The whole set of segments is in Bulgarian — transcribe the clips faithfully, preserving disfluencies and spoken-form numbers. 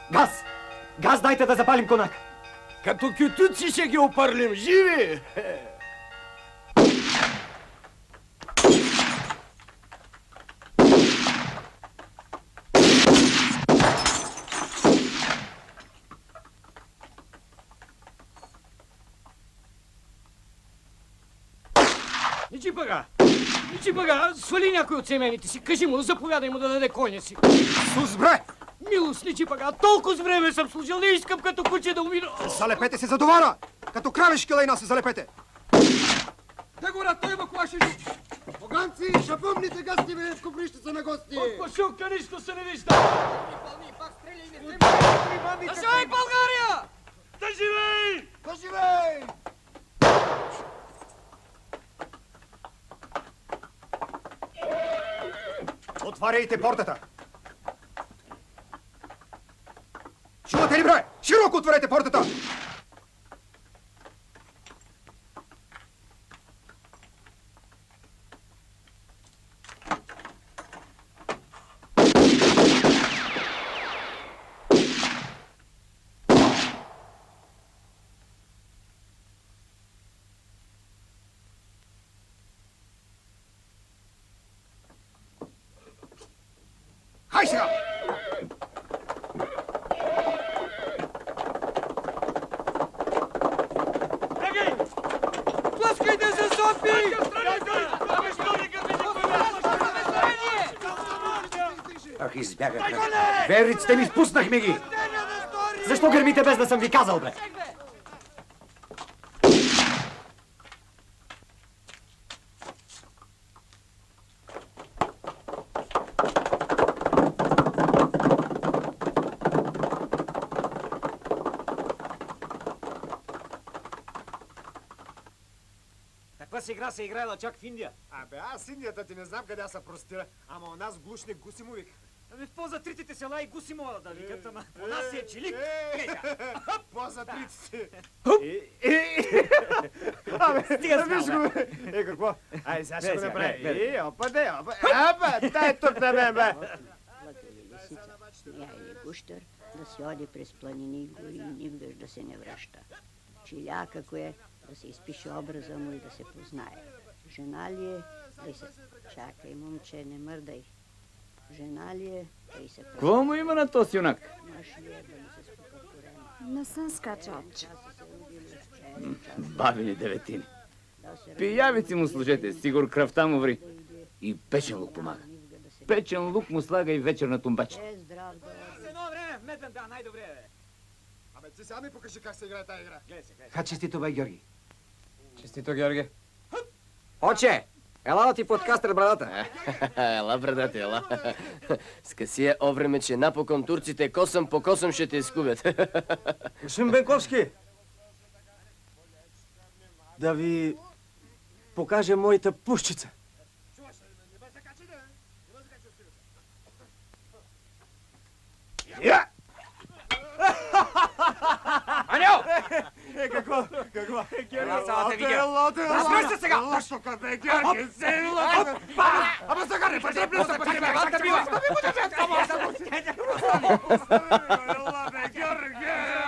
Газ! Газ дайте да запалим конака! Като кютуци ще ги опърлим, живи! Не чипага! Не чипага! Свали някой от семените си, кажи му, заповядай му да даде коня си. Сус, бре! Милост, не чипага! Толкова с време съм служил, не искам като куче да умира. Залепете се за довара! Като кравешки лайна се залепете! Да гора, той има колаши! Поганци, ще помните гасти бе в куприщица на гости! От пашулка нищо се не вижда! Да живей България! Да живей! Да живей! Отваряйте портата! Чувате ли, бре? Широко отварете портата! Хай сега! Плъскайте се, Софи! Ах, избягахме. Вериците ми, спуснахме ги! Защо гърмите без да съм ви казал, бе? Каква си игра се играела чак в Индия? Абе, аз Индията ти не знам къде се простира, ама у нас глушни гуси му викаха. Ами в по-затритите села и гуси мога да викат, ама у нас си е чилик. По-затритите. Абе, стига Виж го, бе. Е, какво? Ай, сега ще го направи. Е, опа, де, опа. Опа, дай тук на мен, бе. Плакали лисица, смяяли гущер, да си оди през планини и гори и никогаш да се не връща. Чиляка кое, да се изпише образа му и да се познае. Жена ли е, да й се... Чакай, момче, не мърдай. Жена ли е, да й се... Какво му има на този юнак? Мъж ли е, да му се спука корема. Не съм скачал. Бабини деветини. Пиявици му служете, сигур кръвта му ври. И печен лук помага. Печен лук му слага и вечер на тумбача. Е, здрав да С едно време вметен, да, най-добре е. Абе, ти сега ми покажи как се играе тази игра. Гледай се, гледай се. Ха, честито, бе, Георги. Честито, Георги. Оче, ела да ти подкастър брадата. Ела, брадата, ела. Скъсие овреме, че напокон турците косъм по косъм ще те изгубят. Господин Бенковски, да ви покажа моята пушчица. Я! Аньо! Е, какво? Какво? Ела, цялата видя. Ела, ела. Размъж се сега! Ела, тук, бе, Георги, се ела. Ама сега не бъде близо, бъде бе, да бива. Ела, бе, Георги.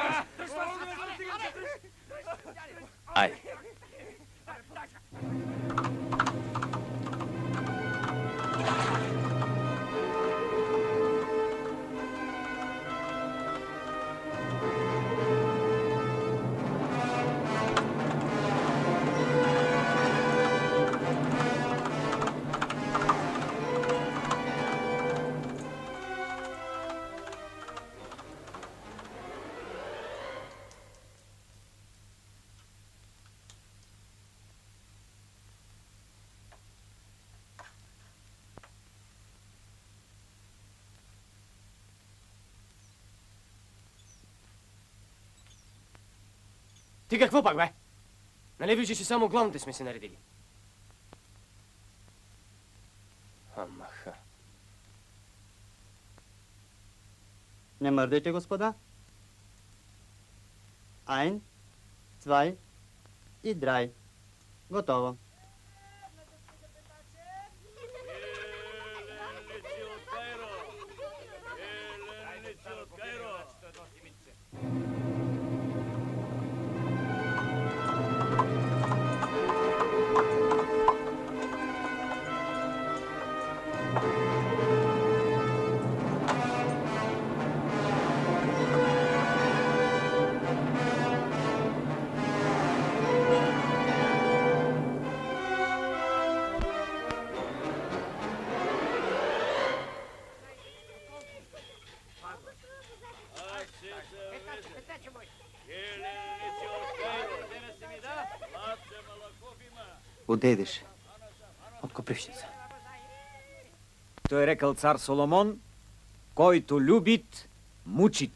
Айде. Ти какво пак, бе? Нали виждаш, че само главните сме се наредили? Амаха. Не мърдайте, господа. Айн, цвай и драй. Готово. Отде идеш? От Копривщица. Той е рекал цар Соломон, който любит, мучит.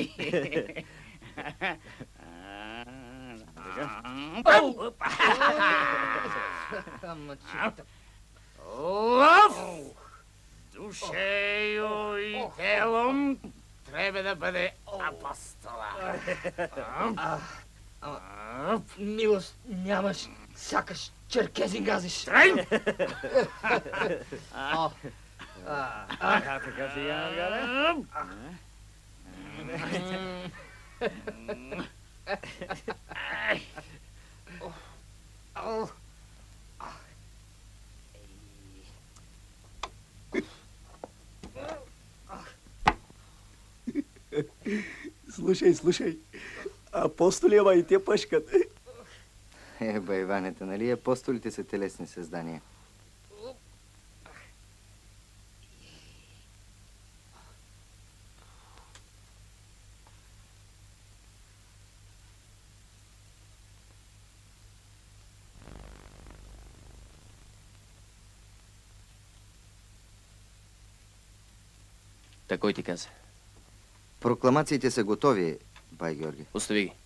Лъв! Душею и телом трябва да бъде апостола. Милост нямаш, сякаш черкезин газиш. Трайн! Така, така сега, Галя. Слушай, слушай. Апостоли, ама и те пъшкат. Е, бе, Иванета, нали апостолите са телесни създания? Та кой ти каза? Прокламациите са готови, бай Георги. Остави ги.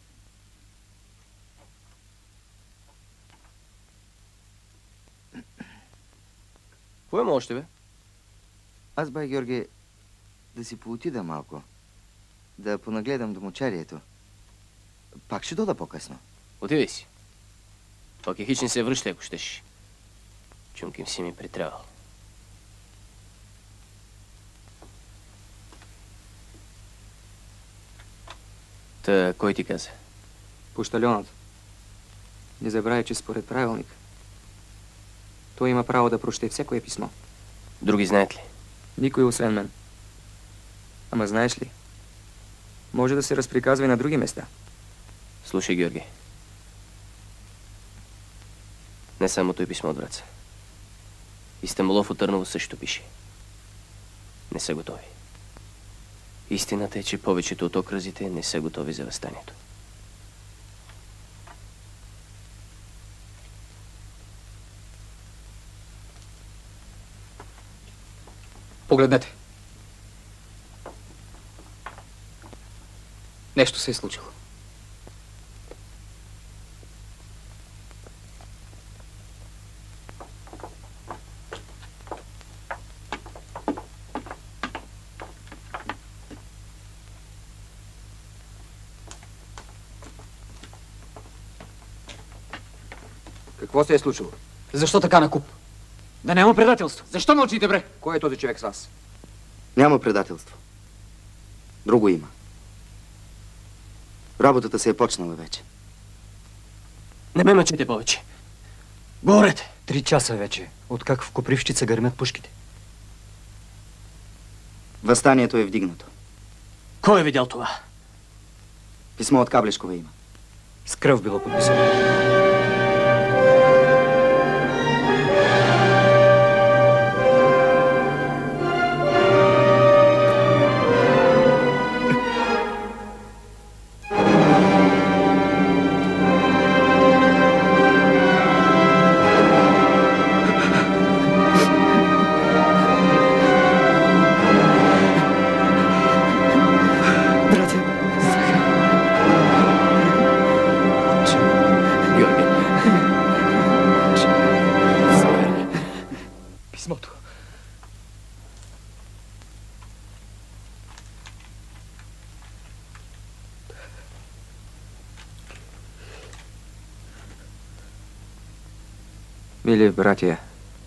Кое има още, бе? Аз, бай Георги, да си поотида малко. Да понагледам домочарието. Пак ще дода по-късно. Отивай си. Пак е хич не се връщай, ако щеш. Чунким си ми притрябвал. Та, кой ти каза? Пощальонът. Не забравяй, че според правилник той има право да прочете всякое писмо. Други знаят ли? Никой освен мен. Ама знаеш ли? Може да се разприказва и на други места. Слушай, Георги. Не само той писмо от Враца. И Стамболов от Търново също пише. Не са готови. Истината е, че повечето от окръзите не са готови за въстанието. Погледнете. Нещо се е случило. Какво се е случило? Защо така накуп? Да няма предателство. Защо мълчите, бре? Кой е този човек с вас? Няма предателство. Друго има. Работата се е почнала вече. Не ме мъчете повече. Говорете! Три часа вече, откак в Копривщица гърмят пушките. Въстанието е вдигнато. Кой е видял това? Писмо от Каблешкова има. С кръв било подписано. Мили братия,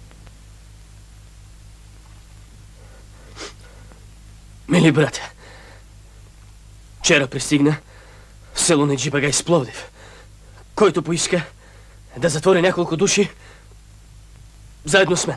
Мили братя, вчера пристигна в село Неджибагай с Пловдив, който поиска да затвори няколко души заедно с мен.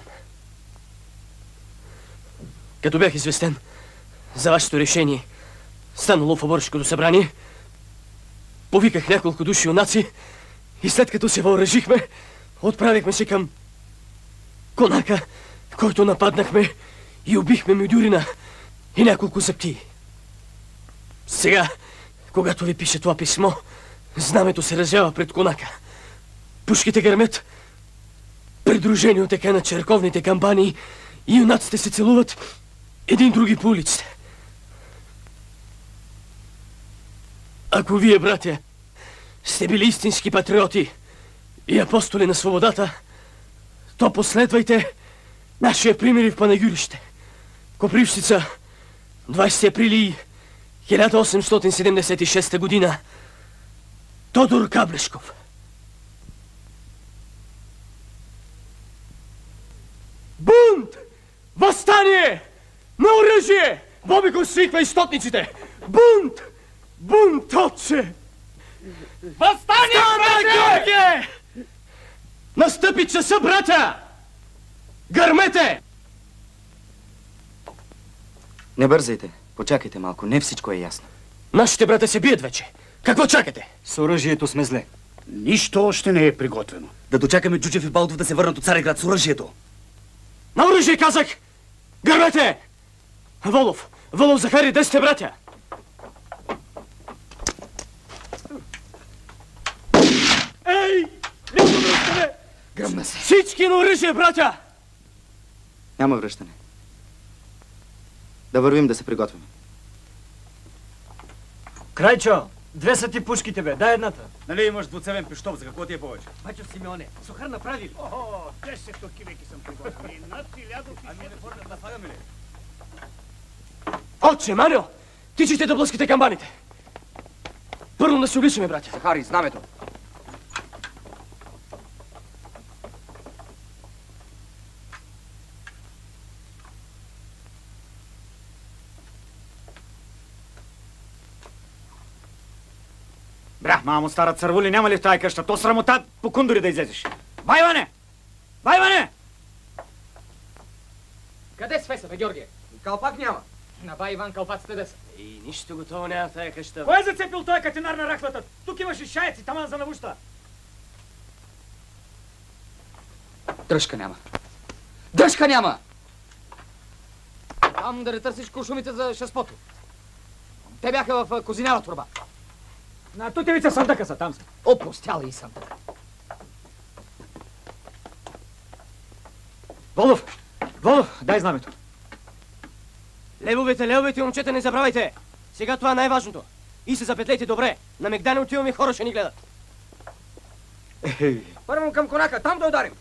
Като бях известен за вашето решение, станало в оборското събрание, повиках няколко души юнаци и след като се въоръжихме, отправихме се към конака, който нападнахме и убихме Мюдюрина и няколко заптии. Сега, когато ви пише това писмо, знамето се развява пред конака. Пушките гърмят, придружени от така на черковните камбани, и юнаците се целуват един други по улиците. Ако вие, братя, сте били истински патриоти и апостоли на свободата, то последвайте нашия пример и в Панагюрище. Копривщица, двайсети април хиляда осемстотин седемдесет и шеста година. Тодор Каблешков. Бунт! Въстание! На оръжие! Бобиков свиква изтотниците! Бунт! Бунт, отче! Въстание, братя! Настъпи часа, братя! Гърмете! Не бързайте. Почакайте малко. Не всичко е ясно. Нашите брата се бият вече. Какво чакате? С оръжието сме зле. Нищо още не е приготвено. Да дочакаме Джуджев и Балтов да се върнат от Цареград с оръжието. На оръжие, казах! Гърмете! Волов! Волов, Захари, де сте, братя? Ей! Няма връщане! Гръмна се. Всички на оръжие, братя! Няма връщане. Да вървим да се приготвим. Крайчо, две са ти пушките, бе. Дай едната. Нали имаш двуцевен пиштов, за какво ти е повече? Бачо Симеоне, сухар направи ли? О, десет кивеки съм приготвил. Над хиляда Ами не форнат да слагаме ли? Отче, Маньо! Тичайте да блъскате камбаните! Първо да се обличаме, братя. Захари, знамето. Бра, мамо, стара цървули, няма ли в тази къща? То срамота по кундори да излезеш. Байване! Байване! Къде с Феса, бе, Георгие? Калпак няма. На бай Иван калпаците де са. И нищо готово няма в тая къща. Кой е зацепил този катинар на рахлата? Тук имаш и шайци, таман за навуща. Дръжка няма. Дръжка няма! Там да не търсиш куршумите за шеспото. Те бяха в козинява турба. На тутевица съндъка са, там са. Опустяли и съндък. Волов! Волов, дай знамето. Левовете, левовете, момчета, не забравяйте! Сега това е най-важното. И се запетлейте добре. На Мегдане отиваме, хора ще ни гледат. Първо към конака, там да ударим.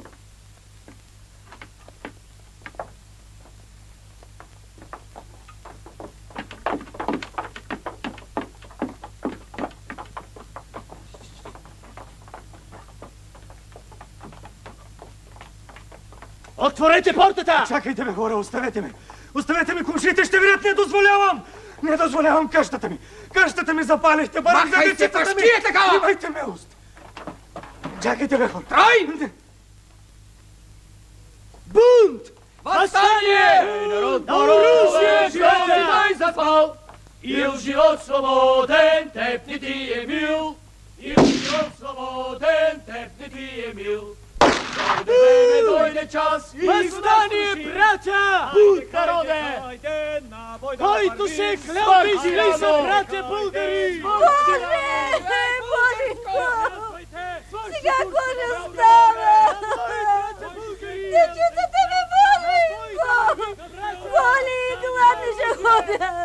Отворете портата! Чакайте ме, хора, оставете ме. Оставете ме, кумшите ще видят, не дозволявам! Не дозволявам къщата ми. Къщата ми запалихте, барак за Махай се, дечицата ми. пащи е такава! Имайте милост. Чакайте ме, хора. Трай! Бунт! Въстание! Народ, На оръжие, живот живот и дай запал! Ил живот свободен, теб не ти е мил. Ил живот свободен, теб не ти е мил. Дойде време, дойде час и въстание, братя! Бунт, народе! Който се е хлял да изли са, братя българи! Боже! Божичко! Сега какво ще става? Не чувствате ме, Божичко! Боли и гладни ще ходя!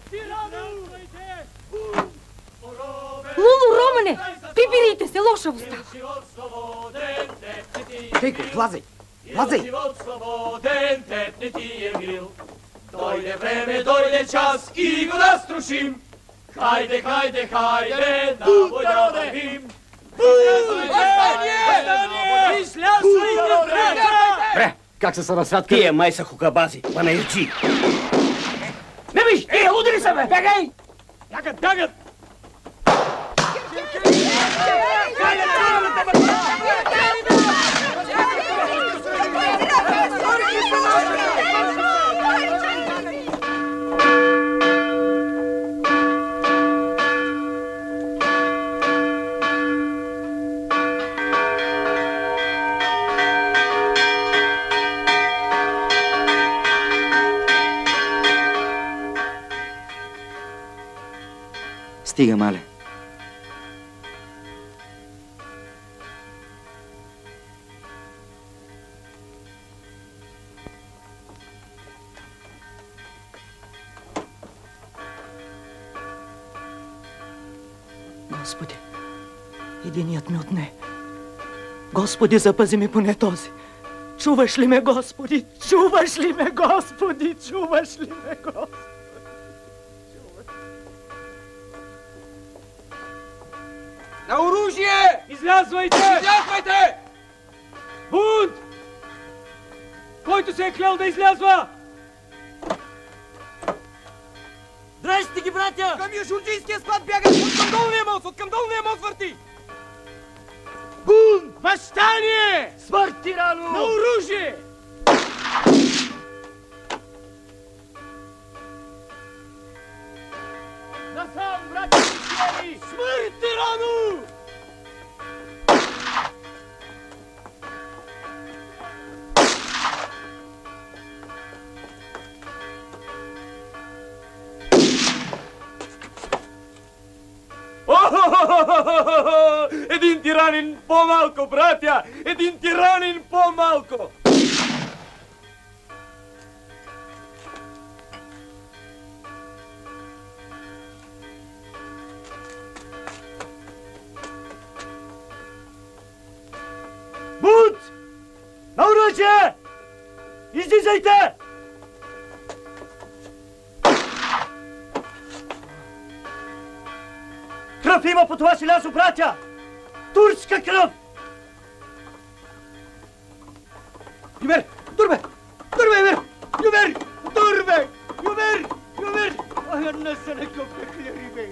Лулу, Романе! Пипирите се, лоша уста! Тейко, влазай! Влазай! Живот свободен, теб не ти е мил. Дойде време, дойде час и го да струшим. Хайде, хайде, хайде, на война вървим. Въстание! Излязвайте, братя! Бре, как се са на святка? Тия май са хукабази, панаирчи. Не виж, е, удари се, бе! Бегай! Бягат, бягат! Стига, маля. Господи, единият ми отне. Господи, запази ми поне този. Чуваш ли ме, Господи? Чуваш ли ме, Господи? Чуваш ли ме, Господи? На оружие! Излязвайте! Излязвайте! Бунт! Който се е клел да излязва! Дръжте ги, братя! Към южурджийския склад бягат! От към долния мост! От към долния мост върти! Бунт! Въстание! Смърт тирано! На оружие! Насам, братя офицери! Смърт тирано! Един тиранин по-малко, братя! Един тиранин по-малко! Бунт! На оръжие! Излизайте! Кръв има по това желязо, братя! Турска кръв! Юмер! Турбе! Турбе, Юмер! Юмер! Турбе! Юмер! Юмер! Ай, не се не копекли, рибей!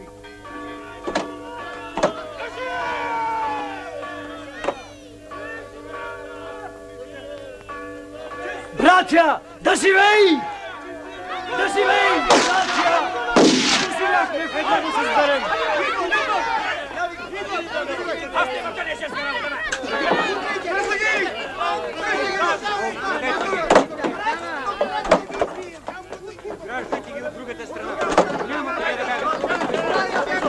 Братя! Да живей! Да живей! Братя! Да живяхме в едно се сберем! Аз не ма къде ще сме работа! Граждайте ги от другата страна. Няма къде да бягат.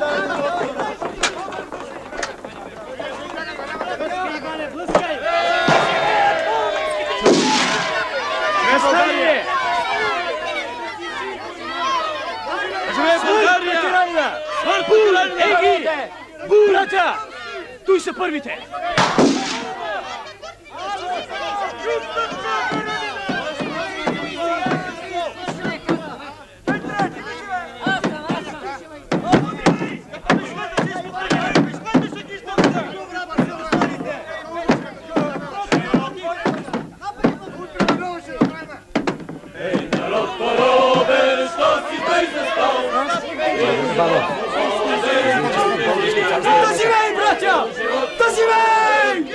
България! Живее България! Смърт по тираните! Ей ги! Братя! Той са първите! Да живей, братя! Да живей!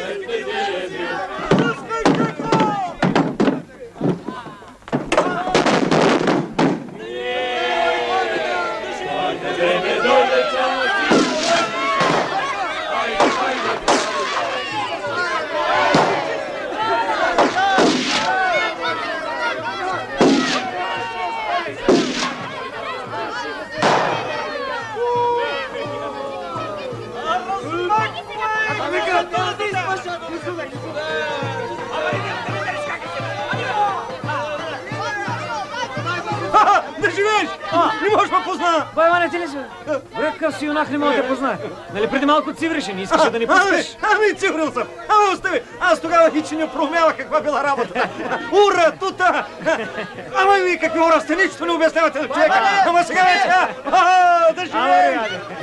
Да живееш! Не можеш ме позна! Байване, ти ли си? Бръкъв си юнак не мога да познае. Нали преди малко цивреше, не искаше да ни пускаш? Ами, циврил съм! Ама остави! Аз тогава хич не проумявах каква била работата. Ура, тута! Ама и какви ура сте, нищо не обяснявате на човека! Ама сега вече! Да живей!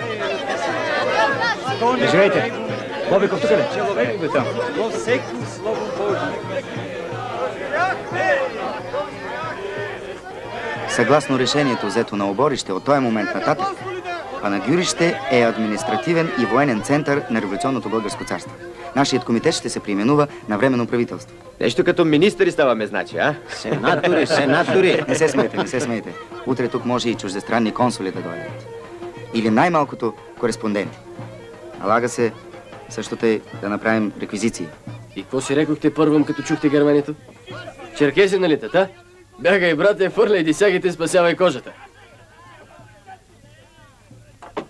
Не живейте! Бобиков, тук ли? Човек бе там. Във всеки слово Божие. Съгласно решението, взето на Оборище от този момент нататък, Панагюрище е административен и военен център на революционното българско царство. Нашият комитет ще се преименува на временно правителство. Нещо като министри ставаме, значи, а? Сенатори, сенатори! Не се смейте, не се смейте. Утре тук може и чуждестранни консули да дойдат. Или най-малкото кореспонденти. Налага се също тъй да направим реквизиции. И какво си рекохте първым, като чухте германито? Черкези, нали, тата? Бягай, брате, фърляй, дисягайте, спасявай кожата.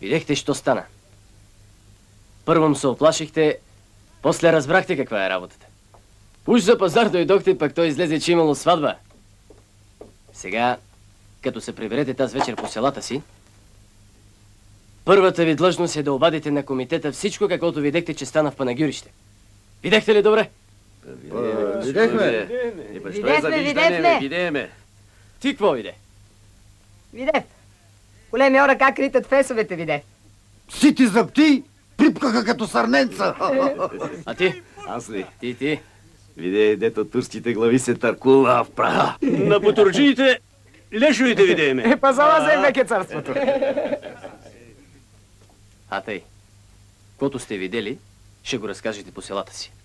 Видяхте, що стана. Първом се оплашихте, после разбрахте каква е работата. Уж за пазар дойдохте, пък той излезе, че имало сватба. Сега, като се приберете тази вечер по селата си, първата ви длъжност е да обадите на комитета всичко, каквото видяхте, че стана в Панагюрище. Видяхте ли добре? Видяхме. Видяхме, видяхме. Видяхме. Ти какво виде? Видев. Големи ора как ритат фесовете, видев. Сити зъбти припкаха като сърненца. А ти? Аз ли? Ти, ти. Виде, дето турските глави се търкува в праха. На потурджиите лешовите видееме. Е, пазала за веке царството. А тъй, каквото сте видели, ще го разкажете по селата си.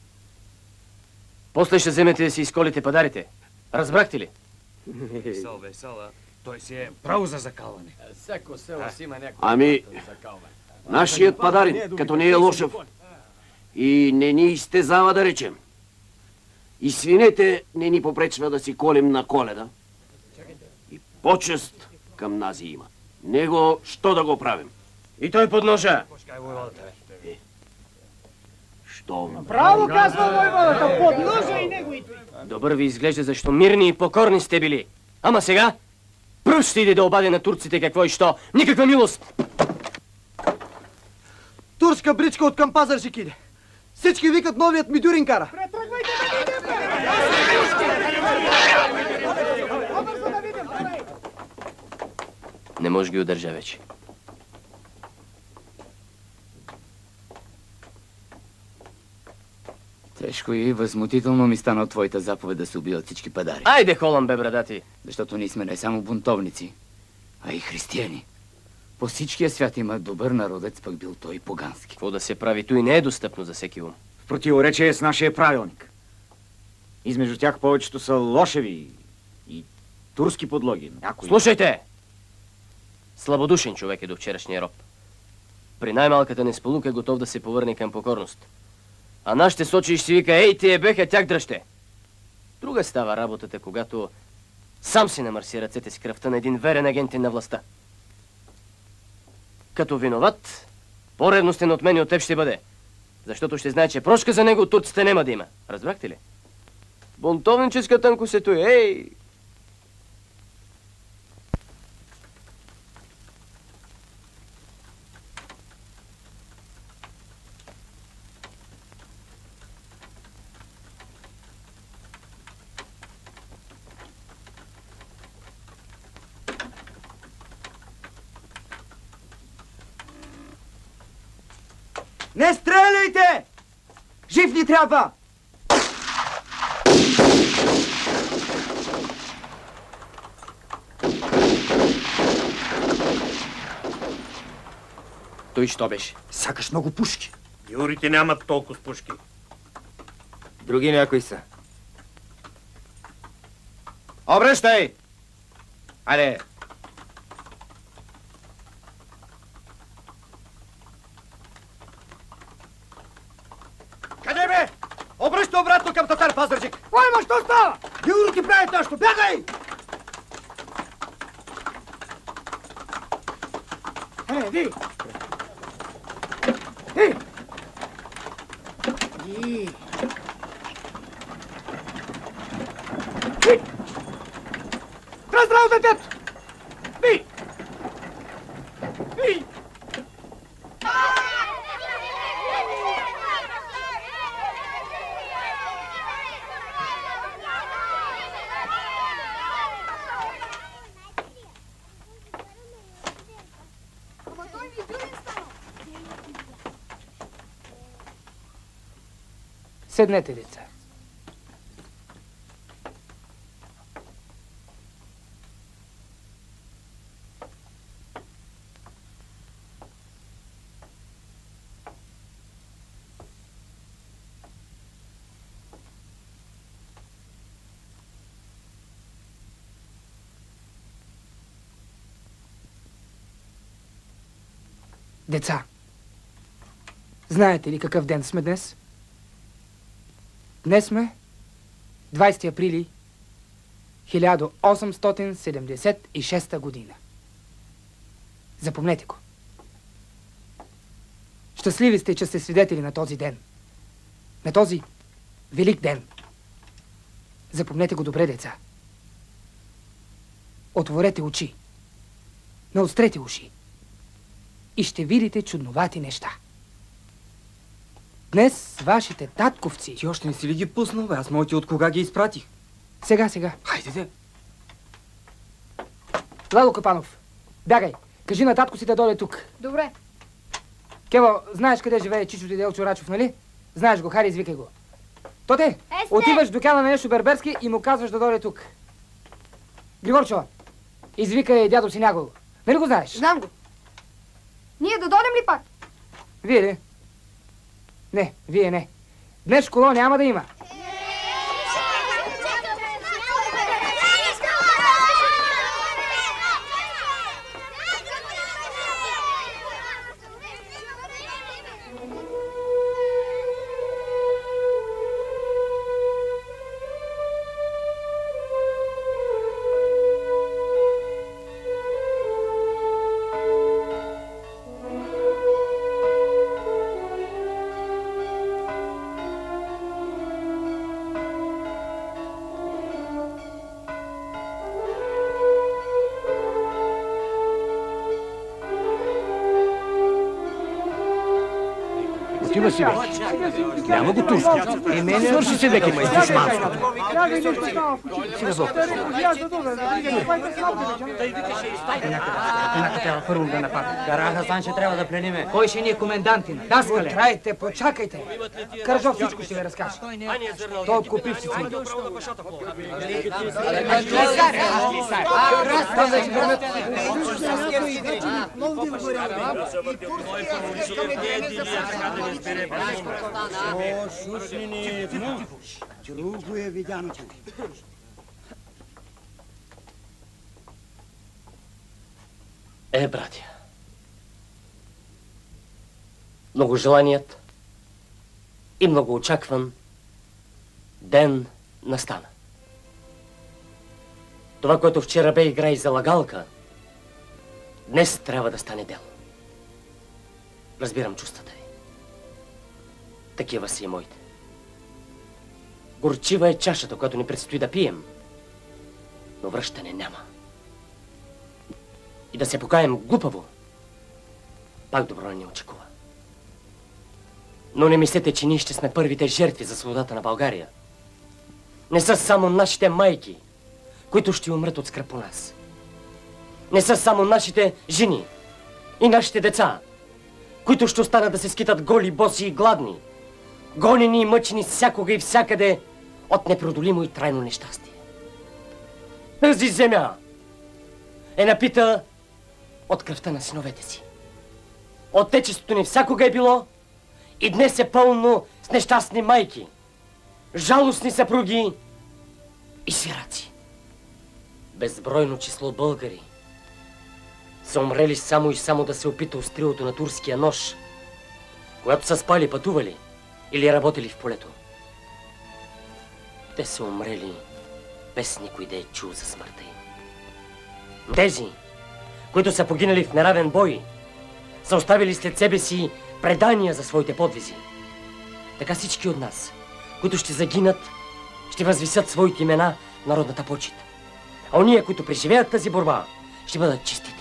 После ще вземете да си изколите падарите. Разбрахте ли? Весел, весела. Той си е право за закалване. Всяко село си има някой Ами, нашият падарин, като не е лошав и не ни изтезава, да речем. И свинете не ни попречва да си колем на Коледа. И почест към нази има. Него, що да го правим? И той под ножа. Що? Право казва войводата, под ножа и него и той. Добър ви изглежда, защо мирни и покорни сте били. Ама сега, пръв ще иде да обади на турците какво и що. Никаква милост. Турска бричка от към Пазарджик иде. Всички викат новият Мидюрин кара. Не може ги удържа вече. Тежко и възмутително ми стана от твоята заповед да се убиват всички падари. Айде холам, бе, брадати. Защото ние сме не само бунтовници, а и християни. По всичкия свят има добър народец, пък бил той погански. Какво да се прави, той не е достъпно за всеки ум. В противоречие с нашия правилник. Измежду тях повечето са лошеви и турски подлоги. Някои... Слушайте! Слабодушен човек е до вчерашния роб. При най-малката несполука е готов да се повърне към покорност. А наш ще сочи и ще вика, ей, тие беха, тях дръжте. Друга става работата, когато сам си намърси ръцете с кръвта на един верен агентин на властта. Като виноват, по-ревностен от мен и от теб ще бъде. Защото ще знае, че прошка за него от турците няма да има. Разбрахте ли? Бунтовническа тънкост е той, ей! Не стреляйте! Жив ни трябва! Той що беше? Сякаш много пушки. Юрите нямат толкова с пушки. Други някои са. Обръщай! Айде! Къде бе? Обръщай обратно към Татар Пазарджик! Ой, ма, що става? Юрите правят нещо, бягай! Е, ви! Е! И... Здраво, детето! Ви! Ви! Седнете, деца. Деца, знаете ли какъв ден сме днес? Днес сме двайсети априли хиляда осемстотин седемдесет и шеста година. Запомнете го. Щастливи сте, че сте свидетели на този ден. На този велик ден. Запомнете го добре, деца. Отворете очи. Наострете уши. И ще видите чудновати неща. Днес вашите татковци... Ти още не си ли ги пуснал, бе? Аз моите от кога ги изпратих? Сега, сега. Хайде, де. Ладо Капанов, бягай. Кажи на татко си да дойде тук. Добре. Кево, знаеш къде живее Чичо Делчо Рачов, нали? Знаеш го, хари, извикай го. Тоте, Есте! отиваш в докана на Ешо Берберски и му казваш да дойде тук. Григорчо, извикай дядо си някого. Нали го знаеш? Знам го. Ние да дойдем ли пак? Вие ли? Не, вие не. Днес школа няма да има. Отива си, бе. Няма го турски. Е, мене... Свърши се, дека ме изтиш малко. Сега зло. Някъде трябва първо да нападне. Кара Хасан ще трябва да плениме. Кой ще ни е комендантин? Даскале. Трайте, почакайте. Каражов всичко ще ви разкаже. Той от купивците. О, шушини, друго е видяното. Е, братя, много желаният и много очакван ден настана. Това, което вчера бе игра и залагалка, днес трябва да стане дело. Разбирам чувствата ви. Такива са и моите. Горчива е чашата, която ни предстои да пием, но връщане няма. И да се покаем глупаво, пак добро не ни очакува. Но не мислете, че ние ще сме първите жертви за свободата на България. Не са само нашите майки, които ще умрат от скръб по нас. Не са само нашите жени и нашите деца, които ще останат да се скитат голи, боси и гладни, гонени и мъчени всякога и всякъде от непреодолимо и трайно нещастие. Тази земя е напита от кръвта на синовете си. Отечеството ни всякога е било и днес е пълно с нещастни майки, жалостни съпруги и сираци. Безбройно число българи са умрели само и само да се опита острилото на турския нож, когато са спали, пътували или работили в полето. Те са умрели без никой да е чул за смъртта им. Но тези, които са погинали в неравен бой, са оставили след себе си предания за своите подвизи. Така всички от нас, които ще загинат, ще възвисят своите имена в народната почит. А ония, които преживеят тази борба, ще бъдат честити.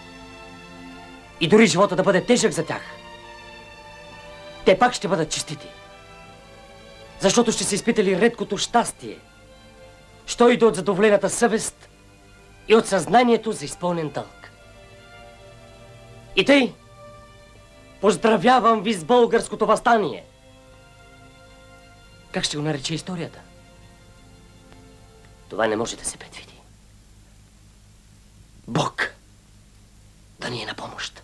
И дори живота да бъде тежък за тях, те пак ще бъдат честити. Защото ще са изпитали редкото щастие, що иде от задоволената съвест и от съзнанието за изпълнен дълг. И тъй, поздравявам ви с българското въстание. Как ще го нарече историята? Това не може да се предвиди. Бог да ни е на помощ.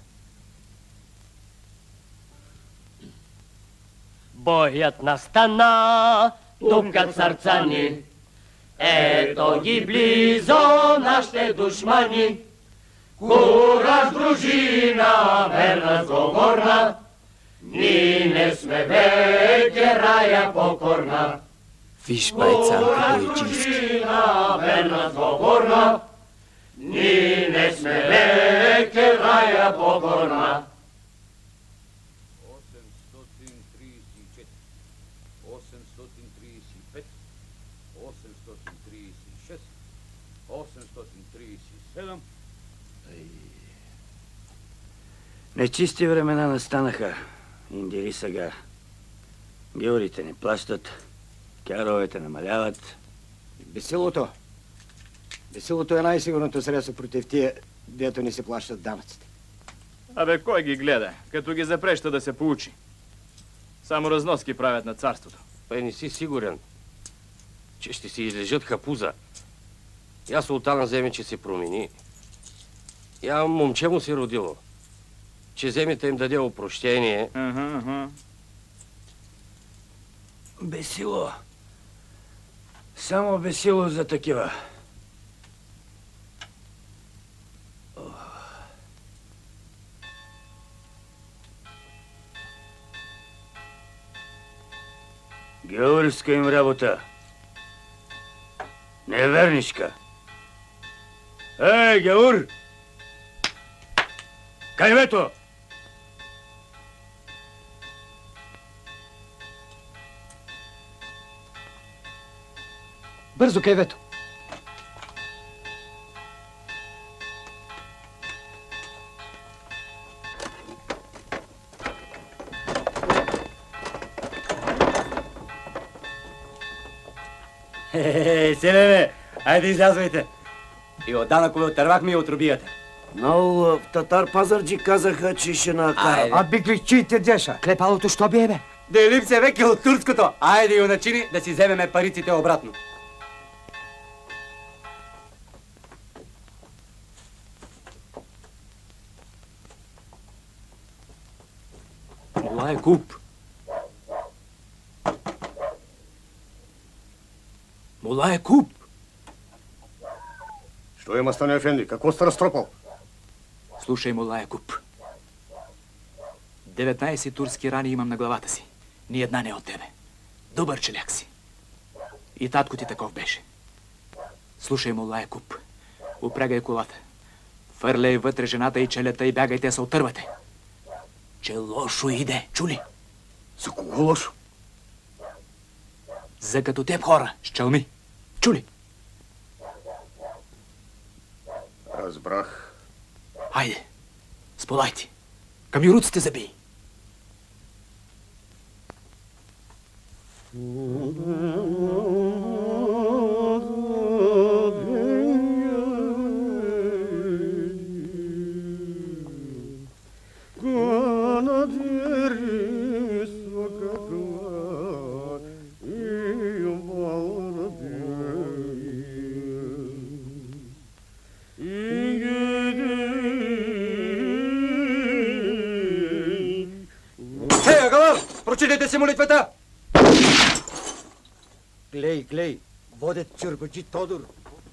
Боят настана, тупкат сърца ни. Ето ги близо нашите душмани. Кураж, дружина, верна, сговорна, ние не сме веке рая покорна. Виж, байцанко бойчински. Дружина, верна, сговорна, ние не сме веке рая покорна. осемстотин тридесет и седем. Нечисти времена настанаха. Индири сега. Георите не плащат, кяровете намаляват. Бесилото. Бесилото е най-сигурното средство против тия, дето не се плащат данъците. Абе, кой ги гледа, като ги запреща да се получи? Само разноски правят на царството. Бе, не си сигурен, че ще си излежат хапуза. Я султана вземе, че се промени. Я момче му се родило. Че вземете им даде опрощение. Ага, ага. Бесило. Само бесило за такива. Георгска им работа. Неверничка. Ей, Геор! Кайвето! Бързо, кайвето! Хе-хе-хе, селеме, айде излязвайте. И от данъкове отървахме и от робията. Но в Татар Пазарджи казаха, че ще накарат. А бигличите деша. Клепалото що бие, бе? Да е липсе веки от турското. Айде и начини да си вземеме париците обратно. Мола е куп. Мола е куп. Що има, Стане Ефенди? Какво сте разтропал? Слушай, Мола Якуб. деветнайсет турски рани имам на главата си. Ни една не от тебе. Добър челяк си. И татко ти таков беше. Слушай, Мола Якуб. Упрягай колата. Фърляй вътре жената и челята и бягайте се отървате. Че лошо иде, чули? За кого лошо? За като теб хора, щелми. Чули? Разбрах. Хайде, сполайте. Към юруците забий. Прочитайте си молитвата! Глей, глей, водят чурбаджи Тодор.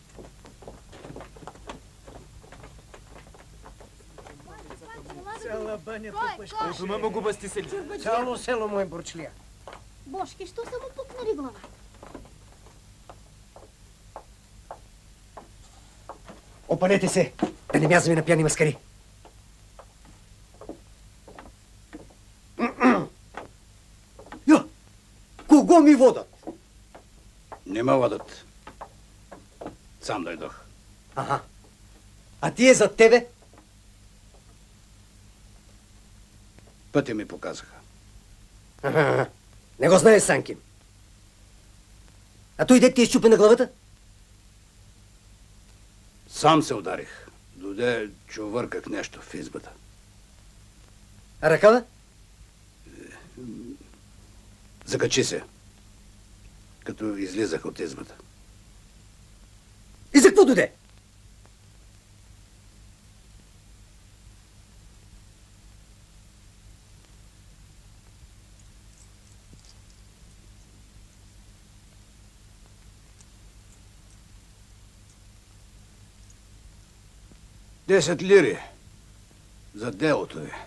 Цяла баня тупашка. От дома му го бастисали. Цяло село му е борчлия. Бошки, що са му пукнали глава? Опанете се, да не мязваме на пияни маскари. Кого ми водат? Не ме водат. Сам дойдох. Ага. А тие зад тебе? Пътя ми показаха. Ага. Не го знаеш, Санкин. А той дет ти е щупен на главата? Сам се ударих. Доде чувърках нещо в избата. А ръкава? Закачи се, като излизах от избата. И за какво доде? Десет лири за делото ви.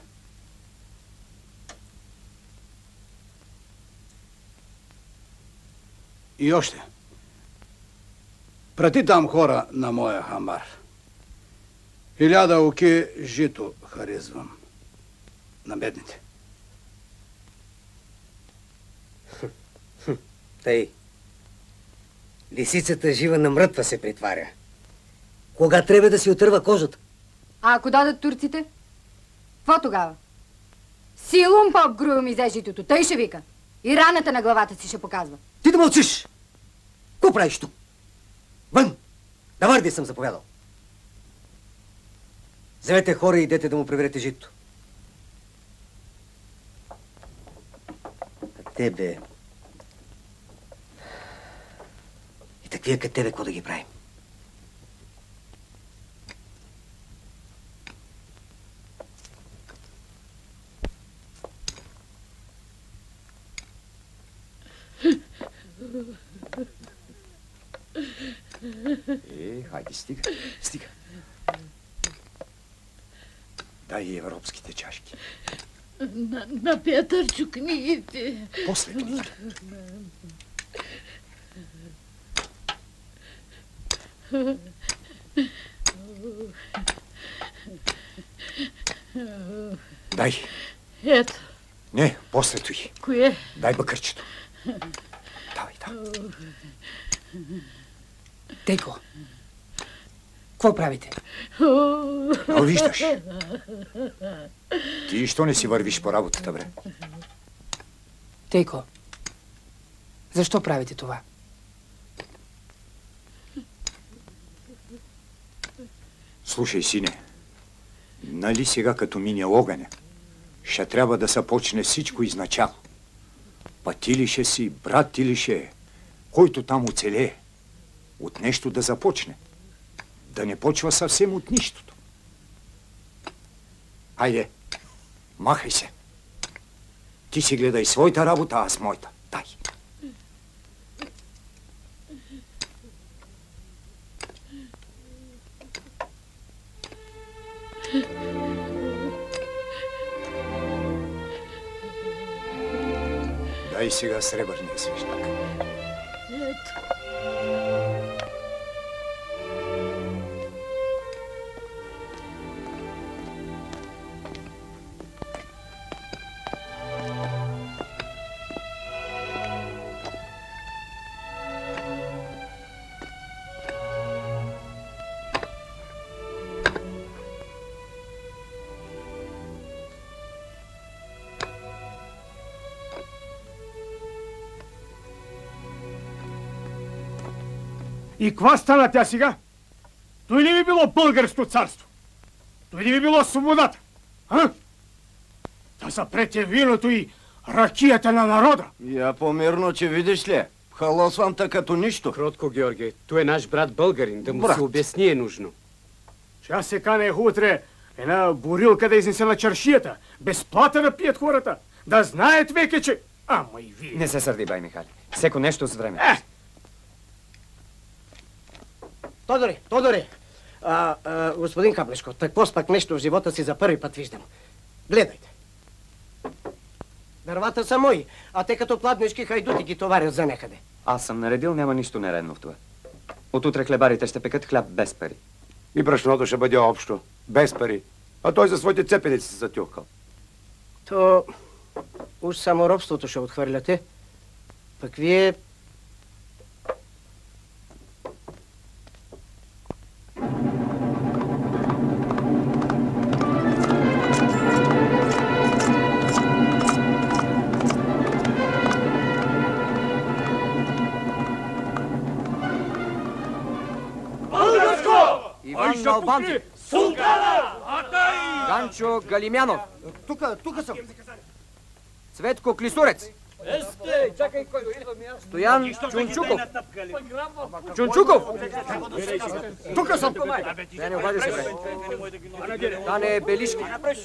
И още. Прати там хора на моя хамбар. Хиляда оки жито харизвам на бедните. Тъй. Лисицата жива на мрътва се притваря. Кога трябва да си отърва кожата? А ако дадат турците? Какво тогава? Силум поп грую ми взе житото, тъй ще вика. И раната на главата си ще показва. Ти да мълчиш! Какво правиш тук? Вън! На варди съм заповядал. Вземете хора и идете да му приберете житото. А тебе... И таквия като тебе, какво да ги правим? Е, хайде, стига, стига. Дай и европските чашки. На, на Петърчо книгите. После книгите. Дай. Ето. Не, после той. Кое? Дай бакърчето. Давай, давай. Тейко, какво правите? А виждаш. Ти що не си вървиш по работата, бре? Тейко, защо правите това? Слушай, сине, нали сега като мине огъня, ще трябва да се почне всичко изначало. Пати ли ще си, брат ти ли ще е, който там оцелее, от нещо да започне. Да не почва съвсем от нищото. Хайде, махай се. Ти си гледай своята работа, а аз моята. Дай. Дай сега сребърния свещник. Ето. И ква стана тя сега? Той ли би било българско царство? Той ли би било свободата? А? Да запрете виното и ракията на народа. Я по-мирно, че видиш ли? Халосвам та като нищо. Кротко, Георги, той е наш брат българин, да му Брат. се обясни е нужно. Че аз се канех утре една бурилка да изнесе на чаршията. Безплата да пият хората. Да знаят веке, че... Ама и вие. Не се сърди, бай Михали. Всеко нещо с време. Е! Тодори, Тодори! А, а, господин Каблешко, такво пак нещо в живота си за първи път виждам. Гледайте. Дървата са мои, а те като пладнешки хайдути ги товарят за некъде. Аз съм наредил, няма нищо нередно в това. Отутре хлебарите ще пекат хляб без пари. И брашното ще бъде общо, без пари. А той за своите цепеници се затюхкал. То уж само робството ще отхвърляте. Пък вие... Иван Налбанти! Султана! Ганчо Галимянов! Тука, тука съм. Цветко Клисурец! Есте, чакай кой дойде ми аз. Стоян Чунчуков! Чунчуков! Тука съм. Не, не обади се, бе. Дане Белишки!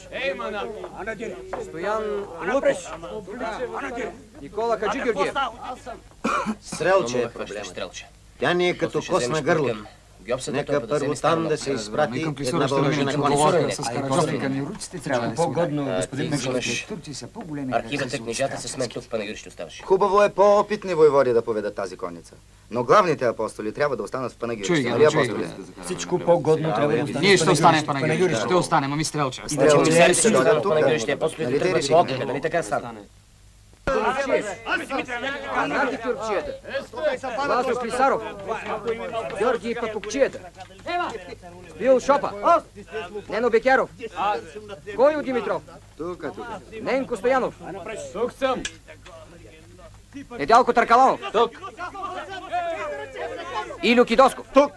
Стоян Луков! Никола Хаджи Георгиев! Стрелче е проблема. Тя ни е като кос на гърлото. Нека първо там да се изпрати една въоръжена конница. С караджовника ни руците трябва да си по-годно, господин взимаш Турци са по-големи. архивата, книжата с мен тук в Панагюр ще оставаш. Хубаво е по-опитни войводи да поведат тази конница. Но главните апостоли трябва да останат в Панагюрище. Чуй ги, Нали, чуй апостоли? ги. Всичко по-годно трябва да остане. Ние ще останем в Панагюрище. Ще останем, ами Стрелче. Значи мисля, че дойдат в тук. Панагюрище апостолите Нали те тръгват решихме? в отдиха, нали така стана? Анати Тюркчията! Лазо Клисаров! Георги Папукчията! Бил Шопа. Нено Бекяров. Кой от Димитров? Тука, тука. Ненко Стоянов. Тук съм. Недялко Таркаланов. Тук. Илю Кидосков. Тук.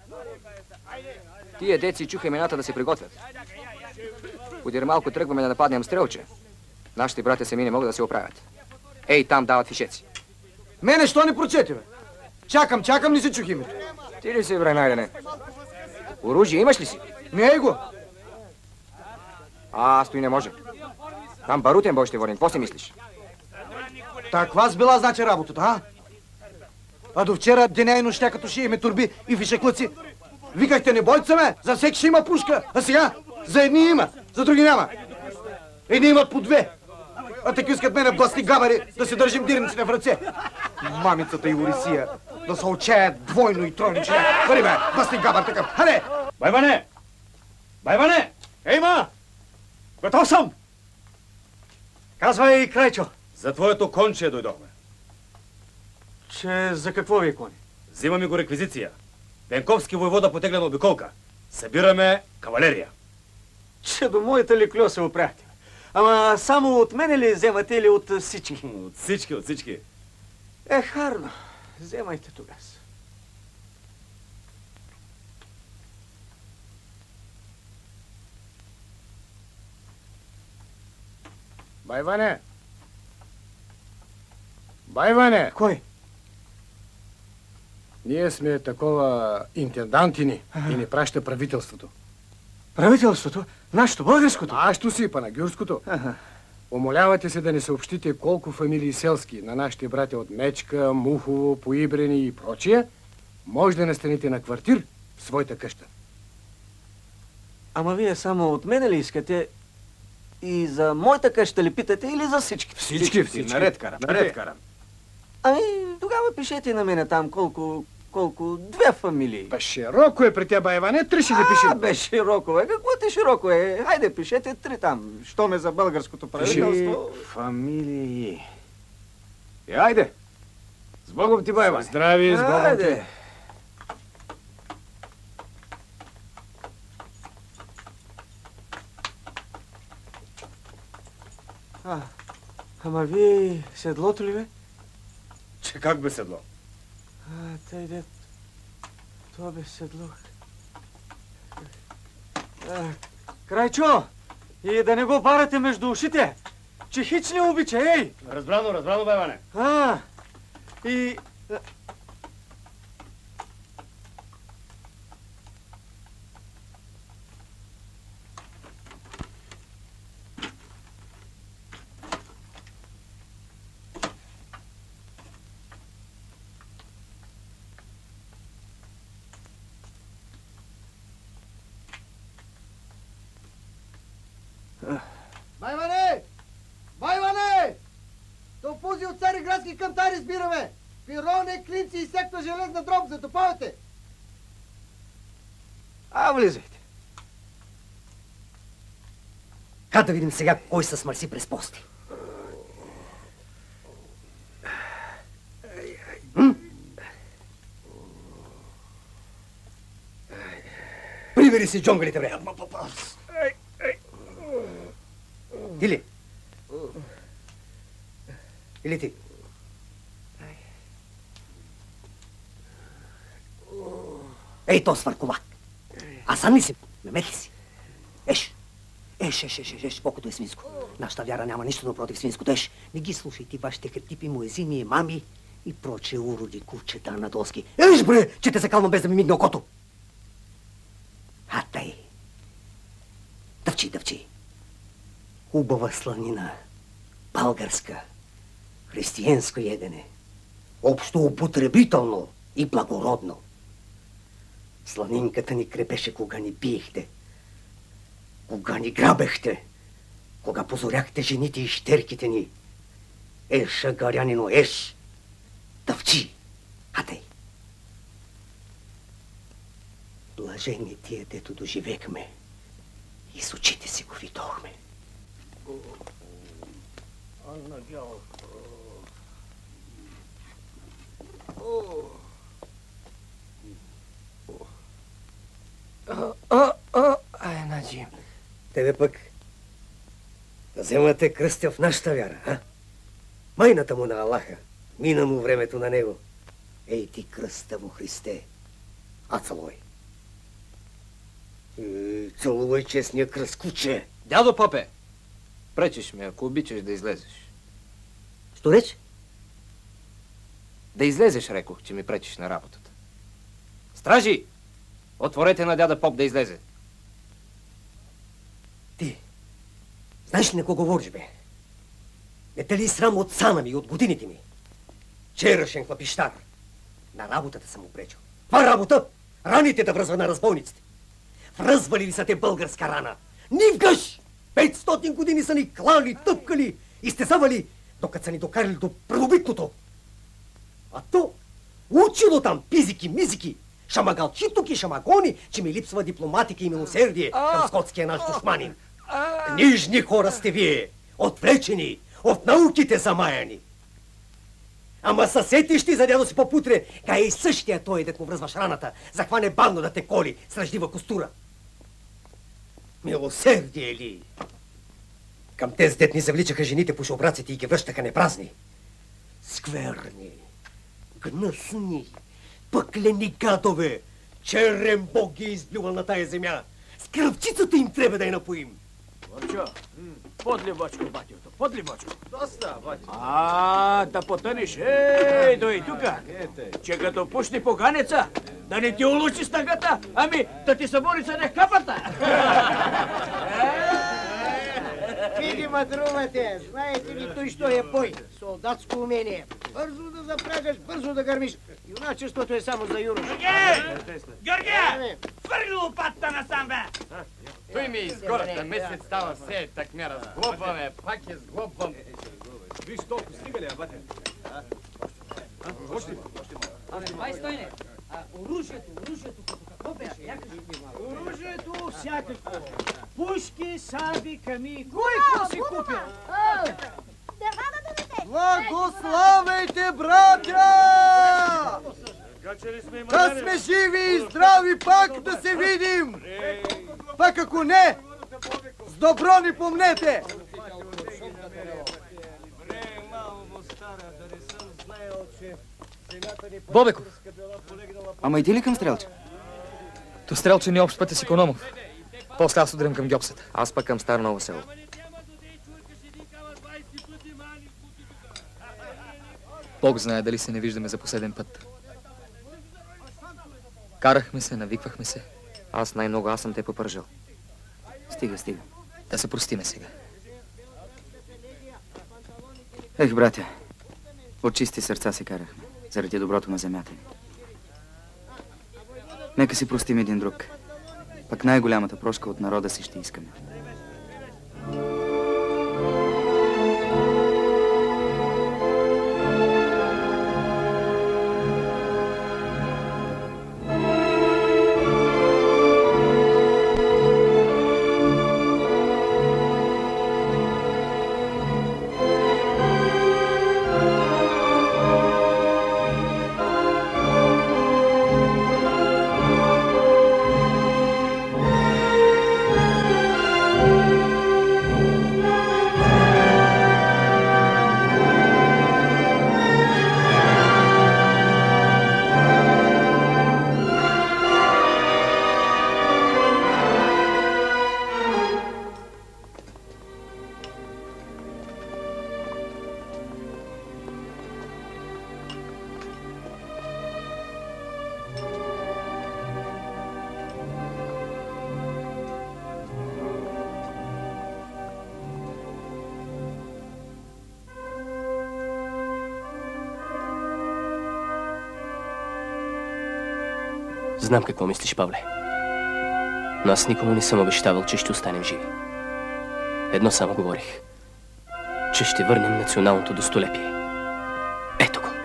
Тия деци чуха имената да се приготвят. Подир малко тръгваме да нападнем Стрелче. Нашите братя сами не могат да се оправят. Ей, там дават фишеци. Мене, що не прочете, бе? Чакам, чакам, не се чух името. Ти ли си, бре, Найдене? Оружие имаш ли си? Не е го. А, стои не може. Там барутен бой ще водим. Какво си мислиш? Таква с била значи работата, а? А до вчера деня и нощя като шиеме турби и фишеклъци. Викахте, не бойте се, ме, за всеки ще има пушка. А сега за едни има, за други няма. Едни имат по две. А таки искат мене басни габари да се държим дирниците в ръце. Мамицата и Орисия да се отчаят двойно и тройно, че не. Бъди, бе, басни габар такъв. Хаде! Байване! Байване! Ей, ма! Готов съм! Казвай, Крайчо. За твоето конче дойдохме. Че за какво ви кони? Взима ми го реквизиция. Пенковски войвода потегля на обиколка. Събираме кавалерия. Че до моята ли кльо се опряхте? Ама само от мене ли вземате или от всички? От всички, от всички. Е, харно. Вземайте тогава. Байване! Байване! Кой? Ние сме такова интендантини и ни праща правителството. Правителството? Нашето, българското? Нашето си, панагюрското. Умолявате се да ни съобщите колко фамилии селски на нашите братя от Мечка, Мухово, Поибрени и прочие може да настаните на квартир в своята къща. Ама вие само от мене ли искате? И за моята къща ли питате или за всички? Всички, всички. Наред карам, наред карам. Ами, тогава пишете на мене там колко, колко две фамилии. Ба широко е при тебя, Иване, три ще ви пишем. А, бе, широко е. Какво ти широко е? Хайде, пишете три там. Що ме за българското правителство? Фамилии. И айде. С Богом ти, Байва. Здрави, с Богом ти. Айде. А, ама вие седлото ли бе? Че как бе седло? А, тъй дет. Това бе седло. А, Крайчо! И да не го барате между ушите! Че хич не обича, ей! Разбрано, разбрано, Байване. А, и... Байване! Байване! То пузи от Цариградски кантари сбираме! Пироне, клинци и секта железна дроб, затопавате! А, влизайте. Как да видим сега кой се смърси през пости? Прибери си джонгалите, бре! Ти ли? Или ти? Ей, то свърковак! А сам ли си? Мемет ли си? Еш! Еш, еш, еш, еш, еш, колкото е свинско. Нашата вяра няма нищо против свинското. Еш, не ги слушайте вашите хертипи, муезини и мами и проче уроди курчета на доски. Еш, бре, че те закалвам без да ми мигне окото. А тъй. Дъвчи, дъвчи. Хубава сланина. Българска. Християнско ядене. Общо употребително и благородно. Сланинката ни крепеше, кога ни биехте. Кога ни грабехте. Кога позоряхте жените и щерките ни. Еша, гарянино, еш. Дъвчи. Хатей. Блажени тия, дето доживекме. И с очите си го видохме. Тебе пък да вземате кръстя в нашата вяра, а? Майната му на Аллаха, мина му времето на него. Ей ти кръста му, Христе, а целуй. Е, целувай честния кръст, куче. Дядо Попе, пречиш ми, ако обичаш да излезеш. Що реч? Да излезеш, рекох, че ми пречиш на работата. Стражи! Отворете на дяда Поп да излезе. Ти, знаеш ли на кого говориш, бе? Не те ли срам от сана ми и от годините ми? Вчерашен хлапищар. На работата съм му пречил. Каква работа? Раните да връзва на разбойниците. Връзвали ли са те българска рана? Нивгаш! Петстотин години са ни клали, тъпкали, изтезавали, докато са ни докарали до правобитното. А то, учило там пизики-мизики, шамагалчи тук и шамагони, че ми липсва дипломатика и милосердие към скотския наш душманин. Книжни хора сте вие, отвлечени, от науките замаяни. Ама съсетиш ти за дядо си попутре, кай и същия той, дет му връзваш раната, захване бавно да те коли с ръждива костура. Милосердие ли? Към тези дет ни завличаха жените по шобраците и ги връщаха непразни. Скверни, гнъсни, пъклени гадове, черен бог ги изблюва на тая земя. С кръвчицата им трябва да я напоим. Борчо, подли бочко, батюто, подли бочко. Доста, батюто. А, да потънеш, ей, дой тука. Че като пушни поганеца, да не ти улучи снагата, ами да ти събори са не капата. Види матрувате, знаете ли той, що е бой? Солдатско умение. Бързо да запрягаш, бързо да гърмиш. Юначеството е само за Юро. Георге! Георге! Хвърли лопатата насам, бе! Той ми изгората месец става все, так ме разглобваме, пак е сглобвам. Виж толкова стигали, а, бате? Още ма, още ма. Бай, Стойне, оружието, оружието, какво беше? Оружието всякакво. Пушки, саби, ками. Кой какво си купил? Благославяйте, братя! Да сме живи и здрави пак да се видим! Пак ако не, с добро ни помнете! Бобеков! Ама иди ли към Стрелче? То Стрелче ни общ път е с Икономов. После аз удрям към Гьопсата. Аз пък към Стар Ново село. Бог знае дали се не виждаме за последен път. Карахме се, навиквахме се. Аз най-много, аз съм те попържал. Стига, стига. Да се простиме сега. Ех, братя, от чисти сърца се карахме, заради доброто на земята ни. Нека си простим един друг. Пък най-голямата прошка от народа си ще искаме. Знам какво мислиш, Павле. Но аз никому не съм обещавал, че ще останем живи. Едно само говорих. Че ще върнем националното достолепие. Ето го.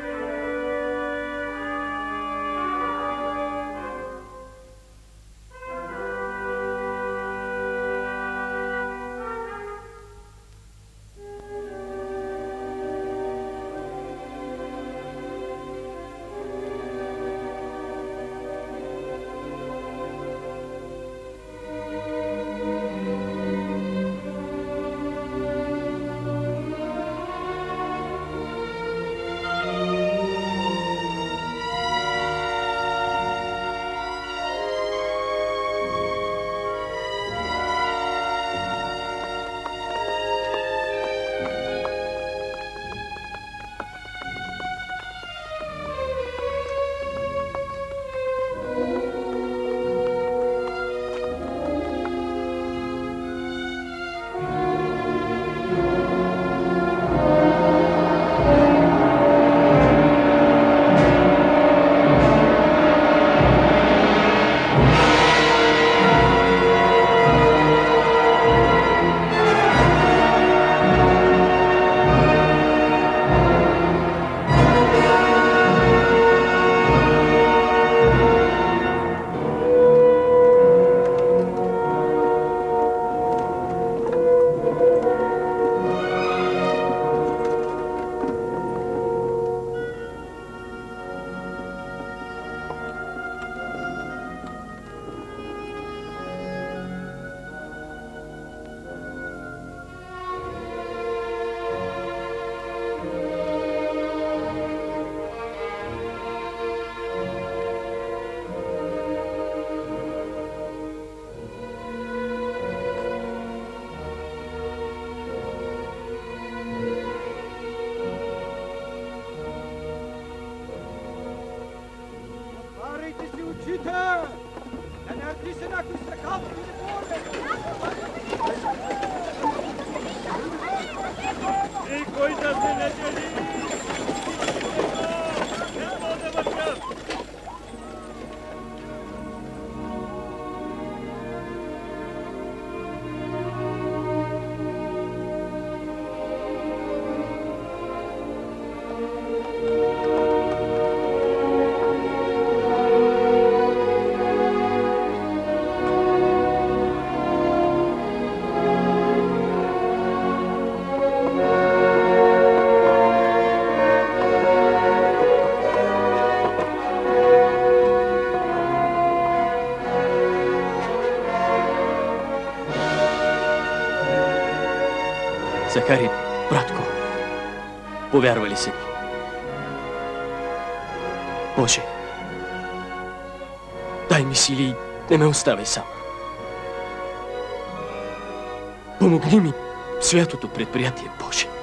Никой да се не дели! Няма да мъкам! Захари, братко, повярва ли си? Боже, дай ми сили и не ме оставяй сам. Помогни ми в святото предприятие, Боже.